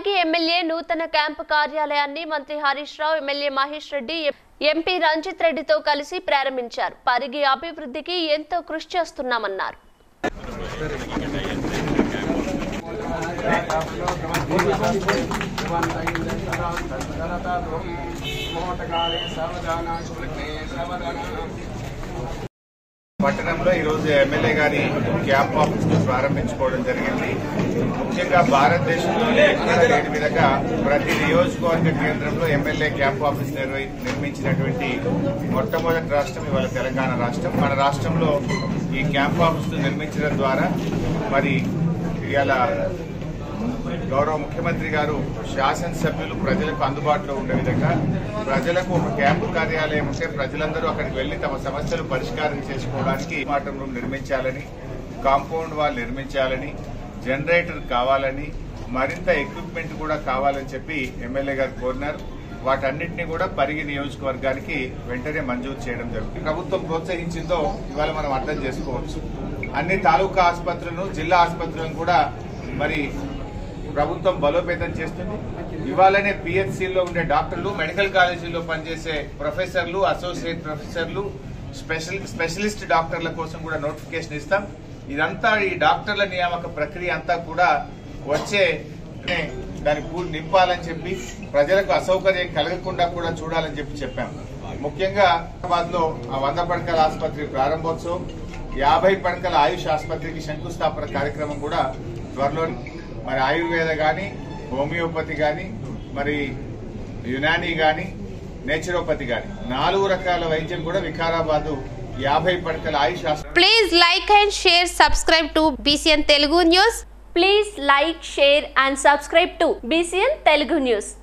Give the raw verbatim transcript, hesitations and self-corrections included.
Parigi MLA నూతన camp కార్యాలయాన్ని మంత్రి హరీష్ రావు, ఎమ్మెల్యే మహేష్ రెడ్డి, ఎంపీ రంజిత్ రెడ్డితో కలిసి ప్రారంభించారు. పరిగి అభివృద్ధికి ఎంతో కృషి చేస్తున్నామన్నారు. పట్టణంలో ఈరోజు ఎమ్మెల్యే గారి క్యాంప్ ఆఫీస్ ను ప్రారంభించుకోవడం జరిగింది. ముఖ్యంగా భారతదేశంలోనే ఎక్కడ లేని విధంగా ప్రతి నియోజకవర్గ కేంద్రంలో ఎమ్మెల్యే క్యాంప్ ఆఫీస్ నిర్మించినటువంటి మొట్టమొదటి రాష్ట్రం ఇవాళ తెలంగాణ రాష్ట్రం. మన రాష్ట్రంలో ఈ క్యాంప్ ఆఫీస్ ను నిర్మించడం ద్వారా మరి ఇవాళ గౌరవ ముఖ్యమంత్రి గారు శాసనసభ్యులు ప్రజలకు అందుబాటులో ఉండే విధంగా ప్రజలకు ఒక క్యాంపు కార్యాలయం ఉంటే ప్రజలందరూ అక్కడికి వెళ్లి తమ సమస్యలు పరిష్కారం చేసుకోవడానికి స్మార్ట్ రూమ్ నిర్మించాలని, కాంపౌండ్ వాల్ నిర్మించాలని, జనరేటర్ కావాలని, మరింత ఎక్విప్మెంట్ కూడా కావాలని చెప్పి ఎమ్మెల్యే గారు కోరినారు. వాటన్నింటినీ కూడా పరిగి నియోజకవర్గానికి వెంటనే మంజూరు చేయడం జరుగుతుంది. ప్రభుత్వం ప్రోత్సహించిందో ఇవాళ మనం అర్థం చేసుకోవచ్చు. అన్ని తాలూకా ఆసుపత్రులను, జిల్లా ఆసుపత్రులను కూడా మరి ప్రభుత్వం బలోపేతం చేస్తుంది. ఇవాళనే పిహెచ్సిలో ఉండే డాక్టర్లు, మెడికల్ కాలేజీల్లో పనిచేసే ప్రొఫెసర్లు, అసోసియేట్ ప్రొఫెసర్లు, స్పెషల్ స్పెషలిస్ట్ డాక్టర్ల కోసం కూడా నోటిఫికేషన్ ఇస్తాం. ఇదంతా ఈ డాక్టర్ల నియామక ప్రక్రియ అంతా కూడా వచ్చే దాని పూలు నింపాలని చెప్పి ప్రజలకు అసౌకర్యం కలగకుండా కూడా చూడాలని చెప్పి చెప్పాం. ముఖ్యంగా హైదరాబాద్ లో ఆ వంద పడకల ఆసుపత్రి ప్రారంభోత్సవం, యాభై పడకల ఆయుష్ ఆసుపత్రికి శంకుస్థాపన కార్యక్రమం కూడా త్వరలో మరి ఆయుర్వేద గాని, హోమియోపతి గాని, మరి యునానీ గాని, నేచురోపతి గాని నాలుగు రకాల వైద్యం కూడా వికారాబాద్ యాభై పడకల Ayush. Please like and share, subscribe to BCN Telugu news. Please like, share and subscribe to BCN Telugu news.